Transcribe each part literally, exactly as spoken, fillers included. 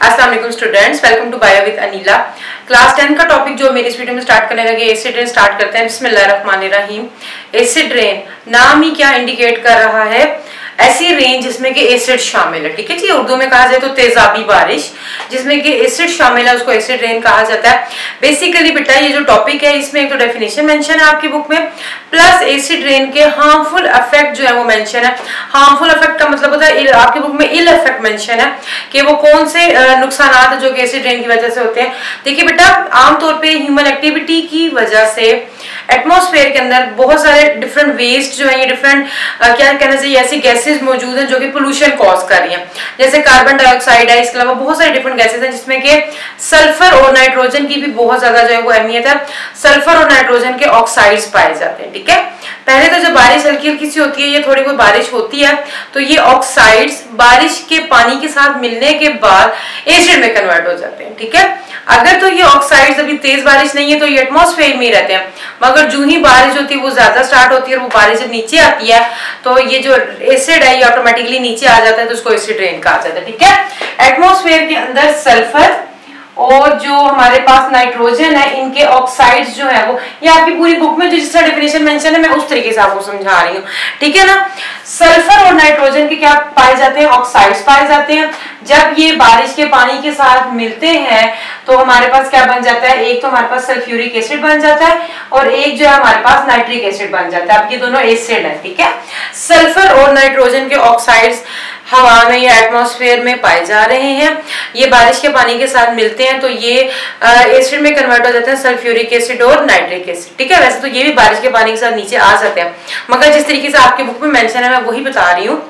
अस्सलाम वालेकुम students, welcome to bio with Anila. Class ten का टॉपिक जो मेरी इस वीडियो में स्टार्ट करने लगे एसिड रेन स्टार्ट करते हैं। बिस्मिल्लाहिर्रहमानिर्रहीम। एसिड रेन नाम ही क्या इंडिकेट कर रहा है, ऐसी रेन जिसमें कि एसिड शामिल है। ठीक है जी, उर्दू में कहा जाए तो तेजाबी बारिश जिसमें कि एसिड शामिल है उसको एसिड रेन कहा जाता है। बेसिकली बेटा ये जो टॉपिक है इसमें एक तो डेफिनेशन मेंशन है आपकी बुक में, प्लस एसिड रेन के हार्मफुल इफेक्ट जो है वो मेंशन है। हार्मफुल इफेक्ट का मतलब होता है आपकी बुक में इल इफेक्ट मेंशन है कि वो कौन से नुकसान है जो कि एसिड रेन की वजह से होते हैं। देखिए बेटा, आमतौर पर ह्यूमन एक्टिविटी की वजह से एटमॉस्फेयर के अंदर बहुत सारे डिफरेंट वेस्ट जो है ये डिफरेंट क्या कहना चाहिए ऐसी गैसेस मौजूद हैं जो कि पोल्यूशन कॉज कर रही हैं। जैसे कार्बन डाइऑक्साइड है, इसके अलावा बहुत सारे डिफरेंट गैसेस हैं जिसमें कि सल्फर और नाइट्रोजन की भी बहुत ज्यादा जो है वो अहमियत है। सल्फर और नाइट्रोजन के ऑक्साइड्स पाए जाते हैं। ठीक है, पहले तो जब बारिश हल्की हल्की सी होती है, ये थोड़ी बहुत बारिश होती है तो ये ऑक्साइड्स बारिश के पानी के साथ मिलने के बाद एसिड में कन्वर्ट हो जाते हैं। ठीक है, अगर तो ये ऑक्साइड्स अभी तेज बारिश नहीं है तो ये एटमॉस्फेयर में ही रहते हैं, मगर जो ही बारिश होती है वो ज्यादा स्टार्ट होती है और वो बारिश जब नीचे आती है तो ये जो एसिड है ये ऑटोमेटिकली नीचे आ जाता है, तो उसको एसिड रेन कहा जाता है। ठीक है, एटमॉस्फेयर के अंदर सल्फर और जो हमारे पास नाइट्रोजन है इनके ऑक्साइड्स जो है वो ये आपकी पूरी बुक में जो जिसका डेफिनेशन मेंशन है मैं उस तरीके से आपको समझा रही हूँ। ठीक है ना, सल्फर और नाइट्रोजन के क्या पाए जाते हैं, ऑक्साइड्स पाए जाते हैं। जब ये बारिश के पानी के साथ मिलते हैं तो हमारे पास क्या बन जाता है, एक तो हमारे पास सल्फ्यूरिक एसिड बन जाता है और एक जो है हमारे पास नाइट्रिक एसिड बन जाता है। अब ये दोनों एसिड है। ठीक है, सल्फर और नाइट्रोजन के ऑक्साइड्स हवा में या एटमॉस्फेयर में पाए जा रहे हैं, ये बारिश के पानी के साथ मिलते हैं तो ये एसिड में कन्वर्ट हो जाते हैं, सल्फ्यूरिक एसिड और नाइट्रिक एसिड। ठीक है, वैसे तो ये भी बारिश के पानी के साथ नीचे आ जाते हैं, मगर जिस तरीके से आपके बुक में मेंशन है मैं वही बता रही हूँ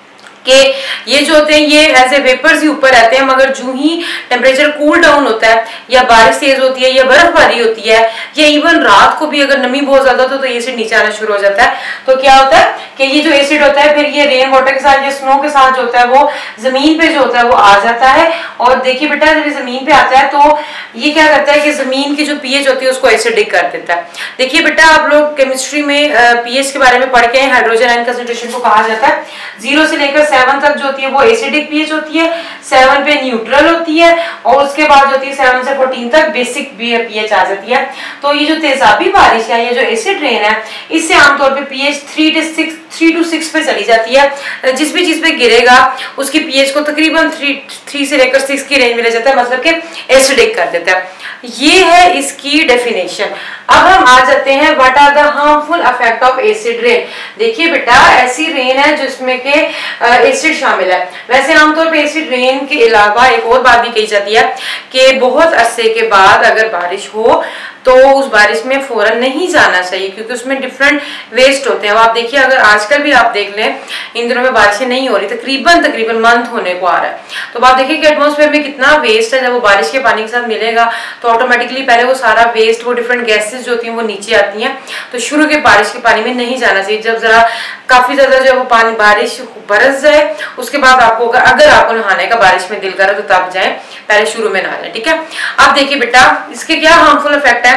कि ये जो होते हैं ये एज ए वेपर्स ही ऊपर रहते हैं, मगर जो ही टेम्परेचर कूल डाउन होता है या बारिश तेज होती है या बर्फबारी होती है या इवन रात को भी अगर नमी बहुत ज्यादा होता है तो एसिड नीचे आना शुरू हो जाता है। तो क्या होता है कि ये जो एसिड होता है फिर ये रेन वाटर के साथ या स्नो के साथ जो होता है वो जमीन पे जो होता है वो आ जाता है। और देखिए बेटा, जब जमीन पे आता है तो ये क्या करता है कि जमीन की जो पीएच होती है उसको एसिडिक कर देता है। देखिए बेटा, आप लोग केमिस्ट्री में पीएच के बारे में पढ़ के हाइड्रोजन आयन कंसंट्रेशन को कहा जाता है जीरो से लेकर सेवन तक जो होती है वो एसिडिक पीएच होती है, सेवन पे न्यूट्रल होती है और उसके बाद जो होती है सेवन से फोर्टीन तक बेसिक पीएच आ जाती है। तो ये जो तेजाबी बारिश है, ये जो एसिड रेन है, इससे आमतौर पे pH three two six three two six पे चली जाती है। जिस भी चीज पे गिरेगा उसकी पीएच को तकरीबन थ्री थ्री से लेकर सिक्स की रेंज में ले जाता है, मतलब कि एसिडिक कर देता है। ये है इसकी डेफिनेशन। अब हम आ जाते हैं what are the harmful effect of acid rain. देखिए बेटा, ऐसी रेन है जिसमें के एसिड शामिल है। वैसे आमतौर पे एसिड रेन के अलावा एक और बात भी कही जाती है कि बहुत अरसे के बाद अगर बारिश हो तो उस बारिश में फौरन नहीं जाना चाहिए क्योंकि उसमें डिफरेंट वेस्ट होते हैं। अब आप देखिए, अगर आजकल भी आप देख लें इन दिनों में बारिशें नहीं हो रही, तकरीबन तकरीबन मंथ होने को आ रहा है, तो आप देखिए कि एटमॉस्फेयर में कितना वेस्ट है। जब वो बारिश के पानी के साथ मिलेगा तो ऑटोमेटिकली पहले वो सारा वेस्ट, वो डिफरेंट गैसेज जो होती हैं वो नीचे आती हैं। तो शुरू के बारिश के पानी में नहीं जाना चाहिए। जब जरा काफी ज्यादा जो है वो पानी बारिश बरस जाए उसके बाद आपको अगर आपको नहाने का बारिश में दिल करे तो तब जाए, पहले शुरू में नहा लें। ठीक है, अब देखिए बेटा, इसके क्या हार्मफुल इफेक्ट है।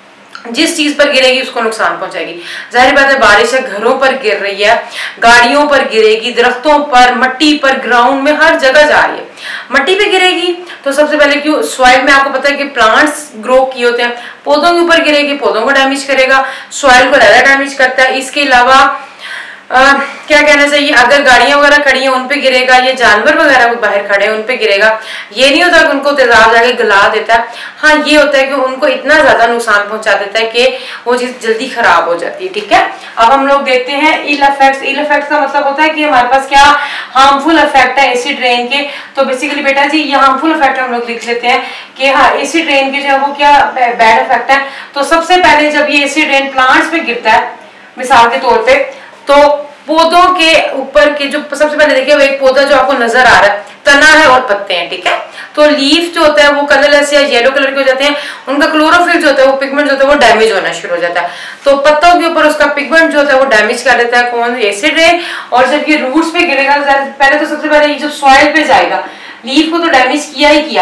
जिस चीज पर गिरेगी उसको नुकसान पहुंचाएगी। जाहिर बात है, बारिश है घरों पर गिर रही है, गाड़ियों पर गिरेगी, दरख्तों पर, मट्टी पर, ग्राउंड में, हर जगह जा रही है। मट्टी पे गिरेगी तो सबसे पहले क्यों, सॉइल में आपको पता है कि प्लांट्स ग्रो किए होते हैं, पौधों के ऊपर गिरेगी, पौधों को डैमेज करेगा, सॉइल को ज्यादा डैमेज करता है। इसके अलावा आ, क्या कहना चाहिए, अगर गाड़ियां वगैरह खड़ी हैं उन पे गिरेगा, ये जानवर वगैरह बाहर खड़े हैं उन पे गिरेगा। ये नहीं होता कि उनको तेजाब जाके गला देता है, हाँ ये होता है कि उनको इतना ज्यादा नुकसान पहुंचा देता है कि वो चीज जल्दी खराब हो जाती है। ठीक है, अब हम लोग देखते हैं इल इफेक्ट्स। इल इफेक्ट्स का मतलब होता है कि हमारे पास क्या हार्मफुल इफेक्ट है एसिड रेन के। तो बेसिकली बेटा जी ये हार्मफुल इफेक्ट हम लोग लिख लेते हैं कि हाँ एसिड रेन के जो है वो क्या बैड इफेक्ट है। तो सबसे पहले जब ये एसिड रेन प्लांट्स पे गिरता है मिसाल के तौर पे, तो पौधों के ऊपर के जो सबसे पहले देखिए वो एक पौधा जो आपको नजर आ रहा है, तना है और पत्ते हैं। ठीक है, तो लीफ जो होता है वो कलरलेस या येलो कलर के हो जाते हैं, उनका क्लोरोफिल जो होता है वो पिगमेंट जो होता है वो डैमेज होना शुरू हो जाता है। तो पत्तों के ऊपर उसका पिगमेंट जो होता है वो डैमेज कर देता है कौन, एसिड रेन। और जब ये रूट्स पे गिरेगा, पहले तो सबसे पहले ये जब सॉइल पे जाएगा, लीफ को तो डैमेज किया ही किया,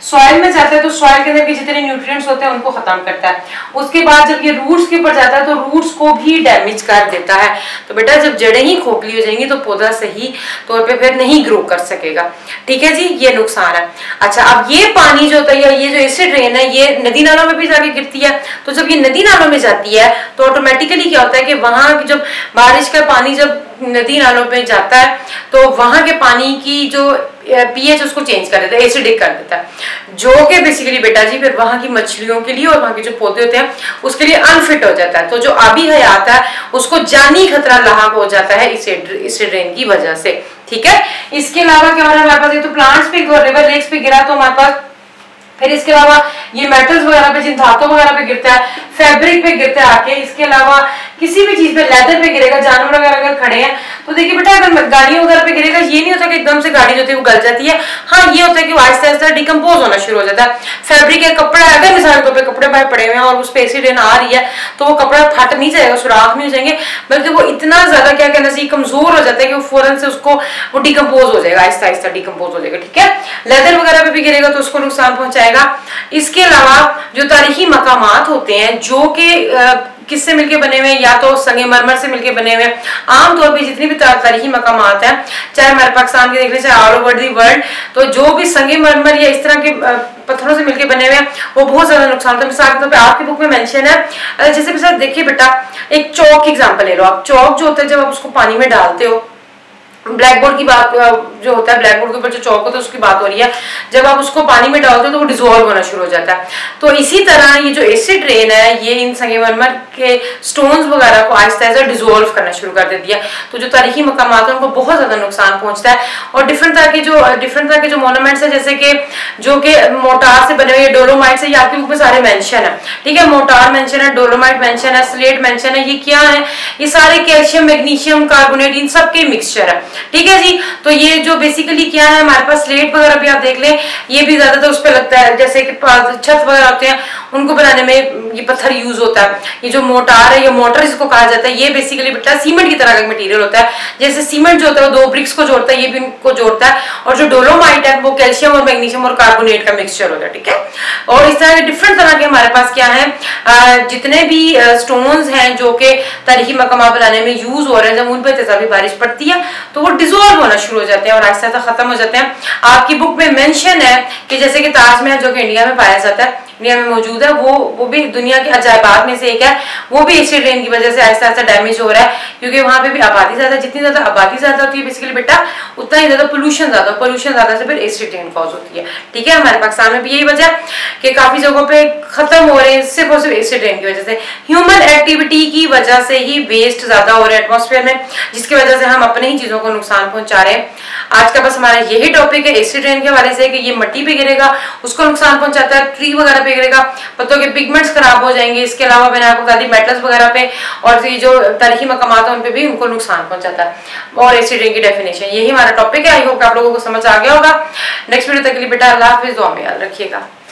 सॉइल में जाता है तो सॉइल के अंदर के जितने न्यूट्रिएंट्स होते हैं उनको खत्म करता है। उसके बाद जब ये रूट्स के ऊपर जाता है तो रूट्स को भी डैमेज कर देता है। तो बेटा जब जड़ें ही खोखली हो जाएंगी तो पौधा सही तौर पे फिर नहीं ग्रो कर सकेगा। ठीक है जी, ये नुकसान है। अच्छा, अब ये पानी जो होता है, ये जो एसिड रेन है, ये नदी नालों में भी जाके गिरती है। तो जब ये नदी नालों में जाती है तो ऑटोमेटिकली क्या होता है कि वहां जब बारिश का पानी जब नदी नालों पे जाता है तो वहां के पानी की जो पीएच उसको चेंज कर देता है, एसिडिक कर देता है, जो कि बेसिकली बेटा जी फिर वहां की मछलियों के लिए और वहां के जो पौधे होते हैं उसके लिए अनफिट हो जाता है। तो जो आबी हयात है उसको जानी खतरा लाहक हो जाता है एसिड रेन की वजह से। ठीक है, इसके अलावा क्या हो रहा है हमारे पास, ये तो प्लांट्स पे रिवर लेक्स पे गिरा तो हमारे पास, फिर इसके अलावा ये मेटल्स वगैरह पे, जिन धातुओं वगैरह पे गिरता है, फैब्रिक पे गिरता है आके, इसके अलावा किसी भी चीज पे, लेदर पे गिरेगा, जानवर वगैरह अगर खड़े हैं तो देखिए बेटा अगर गाड़ियों वगैरह पे गिरेगा, ये नहीं होता कि एकदम से गाड़ी जो होती है वो गल जाती है। हाँ, ये होता है कि वो आहिस्ता आहिस्ता डिकम्पोज होना शुरू हो जाता है। फैब्रिक है, कपड़ा है, अगर मिसाल के तौर पर कपड़े बाहर पड़े हुए हैं और उस पर एसिड रेन आ रही है तो वो कपड़ा फट नहीं जाएगा, सुराख नहीं हो जाएंगे, बल्कि वो इतना ज्यादा क्या कहना चाहिए कमजोर हो जाता है कि वो फौरन से उसको वो डिकम्पोज हो जाएगा, आहिस्ता आहिस्ता डिकम्पोज हो जाएगा। ठीक है, लेदर वगैरह पे भी गिरेगा तो उसको नुकसान पहुंचाएगा। इसके अलावा जो तारीखी मकामात होते हैं जो कि किससे मिलके बने हुए, या तो संगमरमर से मिलके बने हुए, आमतौर पे जितनी भी तारीखी मकामात हैं, चाहे हमारे पाकिस्तान के देख लें चाहे ऑल ओवर दी वर्ल्ड, तो जो भी संगमरमर या इस तरह के पत्थरों से मिलके बने हुए हैं वो बहुत ज्यादा नुकसान होता है। मिसाल के तौर पे आपकी बुक में मेंशन है, जैसे मिसाल देखिए बेटा, एक चौक की एग्जांपल ले लो आप। चौक जो होता है जब आप उसको पानी में डालते हो, ब्लैक बोर्ड की बात जो होता है, ब्लैक बोर्ड के ऊपर जो चौक होता है उसकी बात हो रही है, जब आप उसको पानी में डालते हो तो वो डिसॉल्व होना शुरू हो जाता है। तो इसी तरह ये जो एसिड रेन है ये इन संगमरमर के स्टोन्स वगैरह को आहिस्ता आहिस्ता डिसॉल्व करना शुरू कर देती है। तो जो तारीखी मकामात है उनको बहुत ज्यादा नुकसान पहुंचता है। और डिफरेंट तरह के जो डिफरेंट तरह के जो मोनूमेंट्स है, जैसे कि जो कि मोटार से बने हुए, डोलोमाइट से, ये आपकी बुक में सारे मेंशन है। ठीक है, मोटार मेंशन है, डोलोमाइट मेंशन है, स्लेट मेंशन है। ये क्या है, ये सारे कैल्शियम, मैग्नीशियम, कार्बोनेट, इन सब के मिक्सचर है। ठीक है जी, तो ये जो बेसिकली क्या है हमारे पास, स्लेट वगैरह भी आप देख लें, ये भी ज्यादातर उस पर लगता है, जैसे कि छत वगैरह होते हैं उनको बनाने में ये पत्थर यूज होता है। ये जो मोटार है, ये मोटर जिसको कहा जाता है, ये बेसिकली बेटा सीमेंट की तरह का मटेरियल होता है। जैसे सीमेंट जो होता है वो दो ब्रिक्स को जोड़ता है, ये भी इनको जोड़ता है। और जो डोलोमाइट है वो कैल्शियम और मैग्नीशियम और कार्बोनेट का मिक्सचर होता है। ठीक है, और इस तरह के डिफरेंट तरह के हमारे पास क्या है, जितने भी स्टोन्स हैं जो कि तारीखी मकामात बनाने में यूज हो रहे हैं, जब उन पर तेजाबी बारिश पड़ती है तो वो डिसॉल्व होना शुरू हो जाते हैं और आहिस्ता आहिस्ता खत्म हो जाते हैं। आपकी बुक में मेंशन है कि जैसे कि ताजमहल जो कि इंडिया में पाया जाता है, इंडिया में मौजूद है, वो वो भी दुनिया के अजायबात में से एक है, वो भी एसिड रेन की वजह से आहिस्ता आहिस्ता डैमेज हो रहा है, क्योंकि वहां पे भी आबादी ज्यादा, जितनी ज्यादा आबादी ज्यादा होती है बेसिकली बेटा उतना ही ज्यादा पोल्यूशन ज्यादा, पोल्यूशन ज्यादा से फिर एसिड रेन कॉज होती है। ठीक है, हमारे पाकिस्तान में भी यही वजह कि काफी जगहों पे खत्म हो रहे हैं सिर्फ और सिर्फ एसिड रेन की वजह से। ह्यूमन एक्टिविटी की वजह से ही वेस्ट ज्यादा हो रहा है एटमॉस्फेयर में, जिसकी वजह से हम अपने ही चीजों को नुकसान पहुंचा रहे हैं। आज का बस हमारा यही टॉपिक है एसिड रेन के हवाले से कि ये मिट्टी पे गिरेगा उसको नुकसान पहुंचाता है, ट्री वगैरह पे गिरेगा पत्तों के पिगमेंट्स खराब हो जाएंगे। इसके अलावा मैंने आपको बता दी मेटल्स वगैरह पे और ये जो तारीखी मकामात है उन पे भी उनको नुकसान पहुंचाता है। और एसिड रेन की डेफिनेशन, यही हमारा टॉपिक है। आई होप आप लोगों को समझ आ गया होगा। नेक्स्ट वीडियो तक के लिए बेटा अल्लाह हाफिज़, दुआ में याद रखिएगा।